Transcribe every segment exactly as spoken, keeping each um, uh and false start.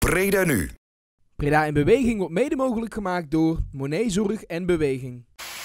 Breda Nu. Breda in Beweging wordt mede mogelijk gemaakt door Monet Zorg en Beweging.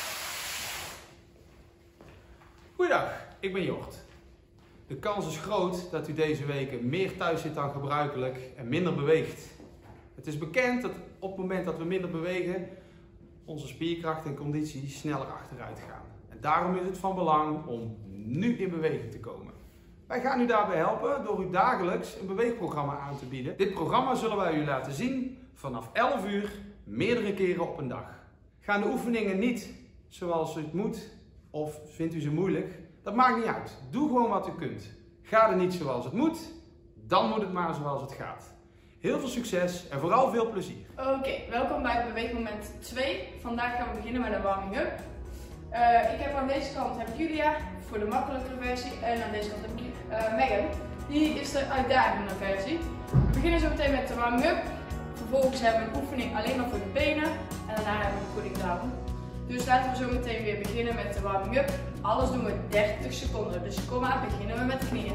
Goeiedag, ik ben Jort. De kans is groot dat u deze weken meer thuis zit dan gebruikelijk en minder beweegt. Het is bekend dat op het moment dat we minder bewegen, onze spierkracht en conditie sneller achteruit gaan. En daarom is het van belang om nu in beweging te komen. Wij gaan u daarbij helpen door u dagelijks een beweegprogramma aan te bieden. Dit programma zullen wij u laten zien vanaf elf uur, meerdere keren op een dag. Gaan de oefeningen niet zoals u het moet of vindt u ze moeilijk? Dat maakt niet uit. Doe gewoon wat u kunt. Gaat het niet zoals het moet, dan moet het maar zoals het gaat. Heel veel succes en vooral veel plezier. Oké, okay, welkom bij beweegmoment twee. Vandaag gaan we beginnen met een warming-up. Uh, ik heb aan deze kant heb Julia voor de makkelijkere versie en aan deze kant heb ik uh, Megan. Die is de uitdagende versie. We beginnen zo meteen met de warming-up. Vervolgens hebben we een oefening alleen maar voor de benen en daarna hebben we een cooling down. Dus laten we zo meteen weer beginnen met de warming-up. Alles doen we dertig seconden, dus kom maar, beginnen we met de knieën.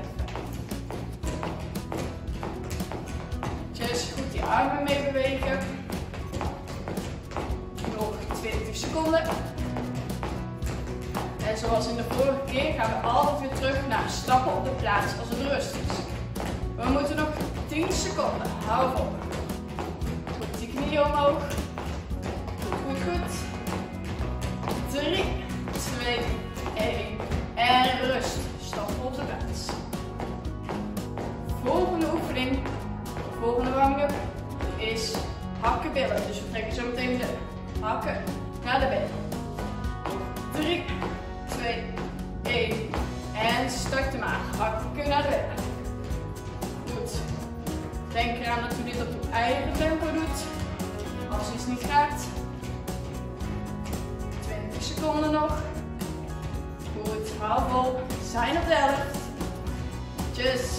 Just goed die armen mee bewegen. Nog twintig seconden. En zoals in de vorige keer gaan we altijd weer terug naar stappen op de plaats als het rustig is. We moeten nog tien seconden. Hou vol. Goed die knieën omhoog. Goed, goed, goed. drie, twee, één. En rust. Stappen op de plaats. Volgende oefening, de volgende warming-up, is hakken billen. Dus we trekken zo meteen de hakken naar de benen. drie, twee, één. En start de maag. Hakken naar de benen. Goed. Denk eraan dat u dit op uw eigen tempo doet. Als iets niet gaat. twintig seconden nog. Goed, hou vol. Zijn op de helft. Just.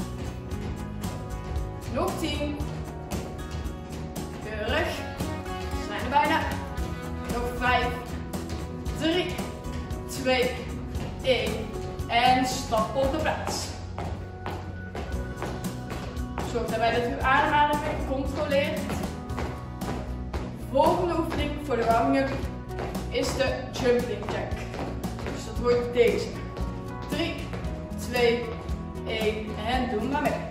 Nog tien. Keurig. Zijn er bijna. Nog vijf. drie, twee, één. En stap op de plaats. Zorg daarbij dat uw ademhaling weer controleert. Volgende oefening voor de warming-up is de jumping jack. Dus dat wordt deze. drie, twee, één. En doe maar mee.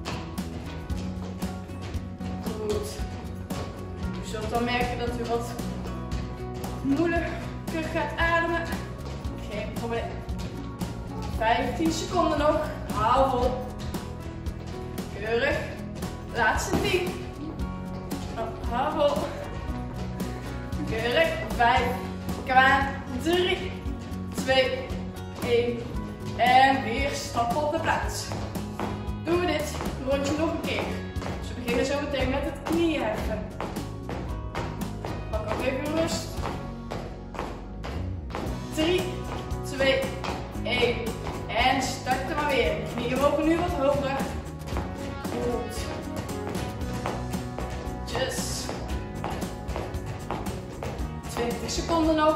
Goed. U zult dan merken dat u wat moeilijker gaat ademen. Geen probleem. vijftien seconden nog. Hou vol. Keurig. Laatste tien. Oh, hou vol. Keurig. vijf. Kwaan. drie, twee, één. En weer stappen op de plaats. Doen we dit rondje nog een keer. Dus we beginnen zo meteen met het knieën heffen. Pak ook even rust. drie, twee, één. En starten maar weer. Knieën mogen nu wat hoger. Goed. Just. twintig seconden nog.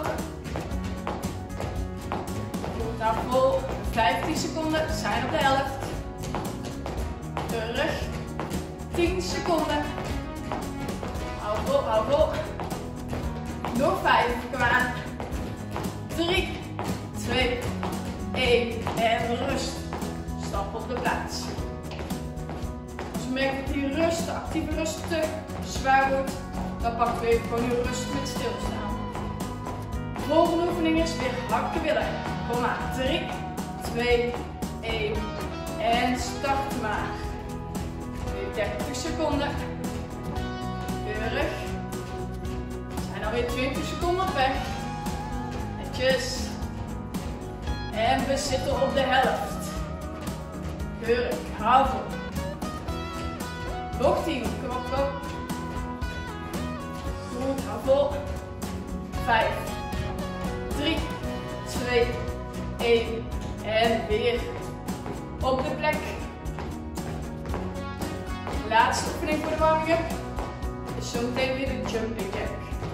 Goed, nou vol. vijftien seconden. Zijn op de helft. Terug. tien seconden. Hou vol, hou vol. Nog vijf. Kom aan. drie, twee, één. En rust. Stap op de plaats. Als we merken dat die rust, de actieve rust, te zwaar wordt, dan pakken we even gewoon uw rust met stilstaan. De volgende oefening is weer hakken billen. Kom maar. drie, twee, één. En start maar. Weer dertig seconden. Keurig. We zijn alweer twintig seconden op weg. Netjes. En we zitten op de helft. Keurig. Hou vol. Nog tien. Kom op, kom. Goed, hou vol. vijf, drie, twee, één. En weer op de plek. Laatste oefening voor de warming-up is zometeen weer de jumping jack.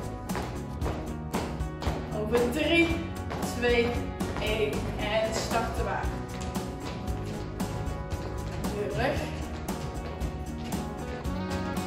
Over drie, twee, één. En starten maar. Keurig.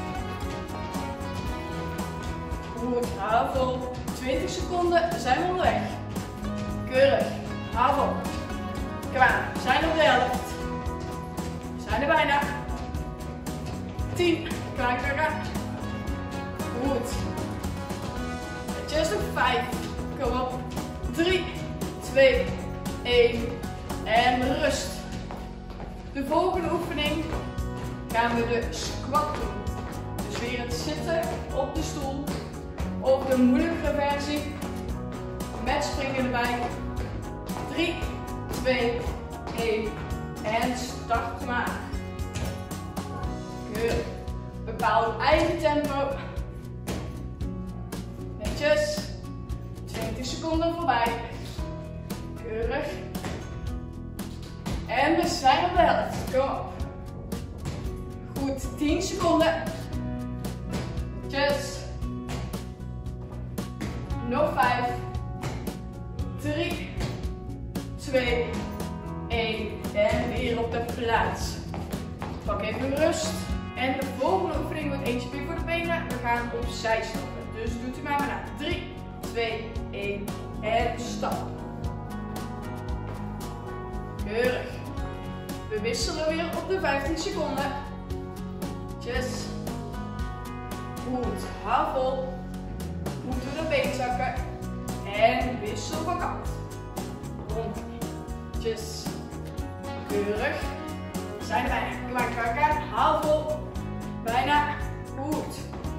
Goed, hou vol. twintig seconden, we zijn onderweg. Keurig, hou vol. Kom aan, we zijn op de helft. We zijn er bijna. tien, kom aan, kom aan. Goed. Just nog vijf. Kom op. drie, twee, één. En rust. De volgende oefening gaan we de squat doen. Dus weer het zitten op de stoel. Of de moeilijkere versie met springen erbij. drie, twee, één. En start maar. Keurig. Bepaal je eigen tempo. Netjes. twintig seconden voorbij. Keurig. En we zijn op de helft. Kom op. Goed, tien seconden. Netjes. Nog vijf. drie, twee, één. En weer op de plaats. Pak even rust. En de volgende oefening wordt eentje weer voor de benen. We gaan opzij stappen. Dus doet u maar maar na. drie, twee, één. En stap. Keurig. We wisselen weer op de vijftien seconden. Yes. Goed. Hou vol. Moeten we de been zakken. En wissel van kant. Rond. Yes. Keurig. We zijn er bijna. Kom maar, kom maar. Hou vol. Bijna. Goed.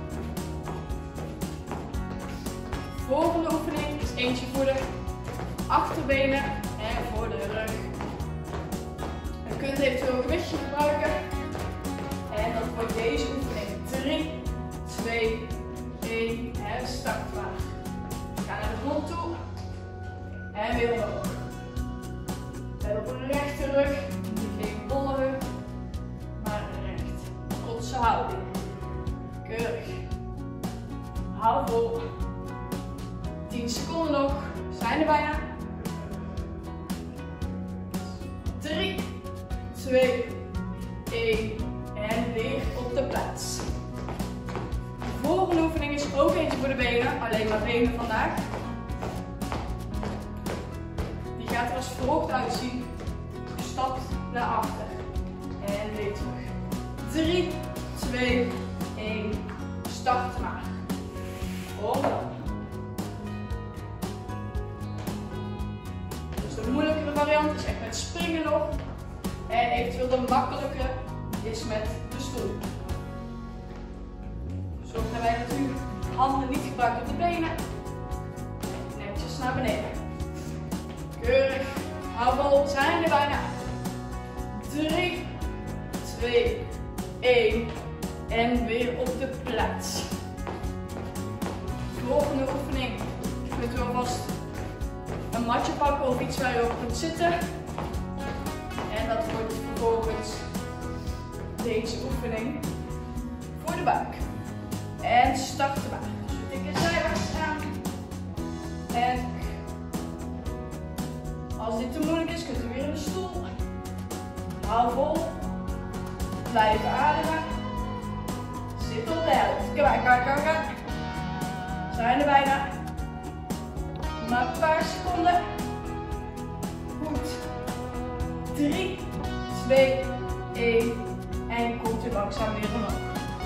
Volgende oefening is eentje voor de achterbenen en voor de rug. Je kunt eventueel een gewichtje gebruiken. En dat wordt deze oefening. drie, twee, één en start maar. Ga naar de grond toe. En weer omhoog. En op een rechte rug. Geen bolle rug. Maar recht. Trotse houding. Keurig. Hou vol. tien seconden nog. Zijn er bijna. drie, twee, één. En weer op de plaats. De volgende oefening is ook eentje voor de benen. Alleen maar benen vandaag. Die gaat er als volgt uitzien. Stapt naar achter. En weer terug. drie, twee, één. Start maar. Omhoog. De moeilijkere variant is echt met springen nog. En eventueel de makkelijke is met de stoel. Zorg daarbij dat u handen niet gebruikt op de benen. Netjes naar beneden. Keurig. Hou vol. Zijn er bijna. drie, twee, één. En weer op de plaats. Volgende oefening. Kunt u alvast een matje pakken of iets waar je op kunt zitten. En dat wordt vervolgens deze oefening voor de buik. En start de buik. Dus we tikken zijwaarts aan. En als dit te moeilijk is, kunt u weer in de stoel. Hou vol. Blijf ademen. Zit op de helft. Kom maar, kom, kom, kom. Zijn er bijna. Maar een paar seconden. Goed. drie, twee, één. En komt u langzaam weer omhoog.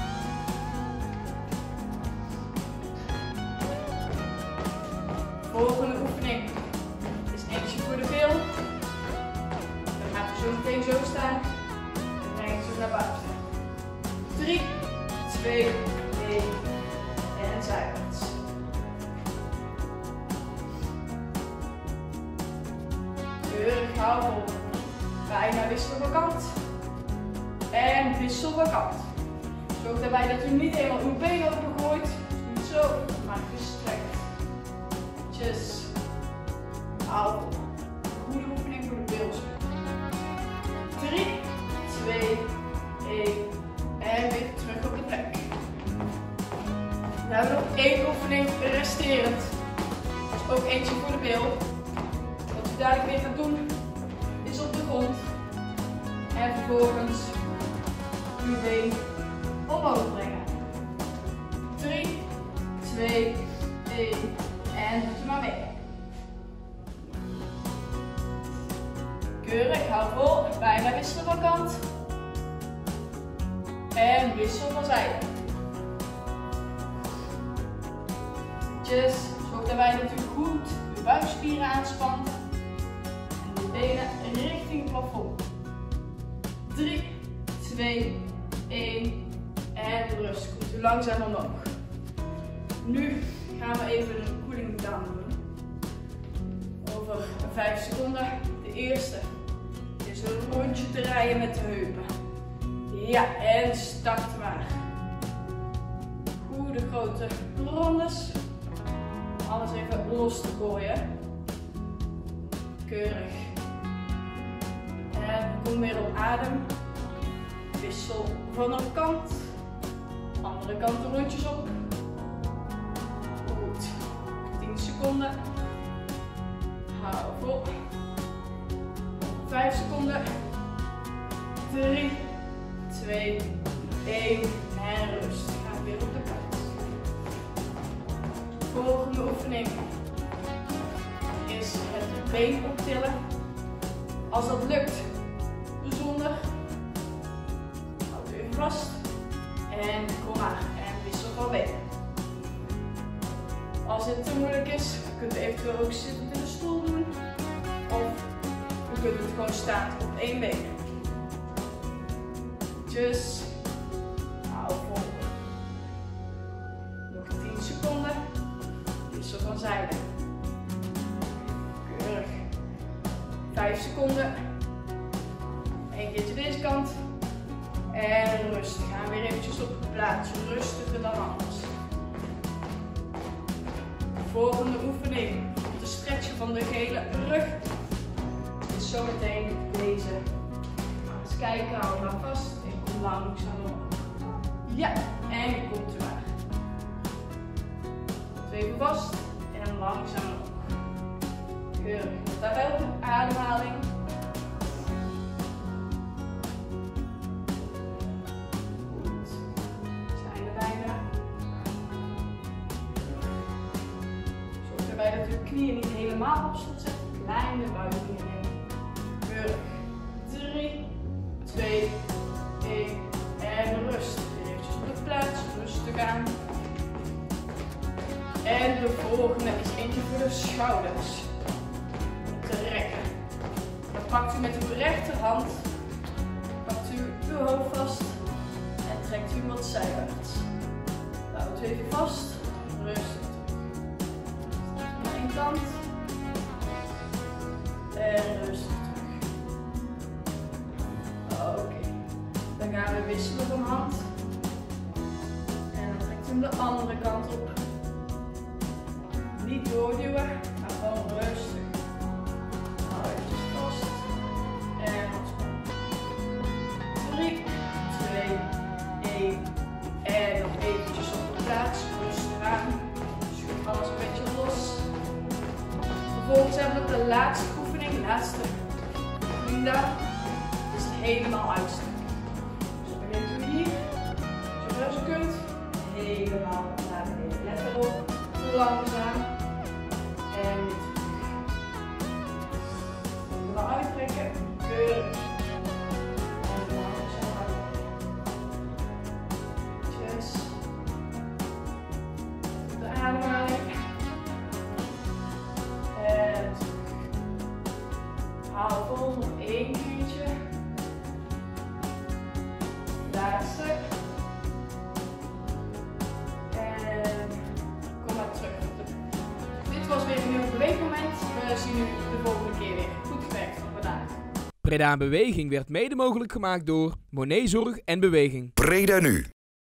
Volgende oefening is eentje voor de bil. Dan gaat u zo meteen zo staan. En breng je zo naar buiten. drie, twee, één. En zijwaarts. Keurig, hou vol. Bijna wissel van kant. En wissel van kant. Zorg daarbij dat u niet helemaal uw been opengooit. Niet zo, maar gestrekt. Tjes. Hou vol. Goede oefening voor de bills. drie, twee, één. En weer terug op de plek. We hebben nog één oefening resterend. Dat is ook eentje voor de bil. Wat u dadelijk weer gaat doen, is op de grond. En vervolgens uw been omhoog brengen. drie, twee, Hou vol. Bijna wisselen van kant. En wissel van zijde. Just, zorg daarbij dat u goed uw buikspieren aanspant. En de benen richting het plafond. drie, twee, één. En rust. Komt u langzaam omhoog. Nu gaan we even een cooling down doen. Over vijf seconden. De eerste is een rondje te rijden met de heupen. Ja, en start maar. Goede grote rondes. Alles even los te gooien. Keurig. En kom weer op adem. Wissel van een kant. Andere kant de rondjes op. Goed. tien seconden. Hou vol. vijf seconden. drie, twee, één. En rust. Ga weer op de kant. Volgende oefening is het been optillen. Als dat lukt, bijzonder. Houd u even vast. En kom maar. En wissel van been. Als dit te moeilijk is, kunt u eventueel ook zittend in de stoel doen. Of u kunt het gewoon staan op één been. Dus hou vol. Nog tien seconden. Wissel van zijde. Keurig. vijf seconden. Eén keertje deze kant. En rustig. Gaan we weer eventjes op het plaatsje. Rustiger dan anders. Volgende oefening. Om te stretchen van de gele rug. Dus zometeen deze. Eens kijken. Hou maar vast. En kom langzaam omhoog. Ja. En komt u maar. Even vast. En langzaam omhoog. Keurig. Daarbij op de ademhaling. Goed. We zijn er bijna. Zorg erbij dat uw knieën niet helemaal op slot zetten. Kleine buigingen nemen. Keurig. drie, twee, één. En rust. Eventjes op de plaats. Rustig aan. En de volgende is eentje voor de schouders. Te rekken. Dan pakt u met uw rechterhand, pakt u uw hoofd vast en trekt u wat zijwaarts. Houdt u even vast, rustig terug. Naar één kant. En rustig terug. Oké. Okay. Dan gaan we wisselen van hand. En dan trekt u hem de andere kant op. Niet doorduwen, maar gewoon rustig. Hou eventjes vast. En ontspannen. drie, twee, één. En nog eventjes op de plaats. Rustig aan. Schud alles een beetje los. Vervolgens hebben we de laatste oefening, de laatste oefening daar. Is het helemaal uitstrekken. Dus begint u hier. Zover als u kunt. Helemaal naar beneden. Let erop. Langzaam. En weer terug. Even uittrekken. Keurig. En langzaam uit. Yes. De ademhaling. En terug. Hou vol. Nog één keertje. Laatste. Dit was weer een nieuw beweegmoment. We zien u de volgende keer weer. Goed gewerkt van vandaag. Breda Beweging werd mede mogelijk gemaakt door Monet Zorg en Beweging. Breda Nu.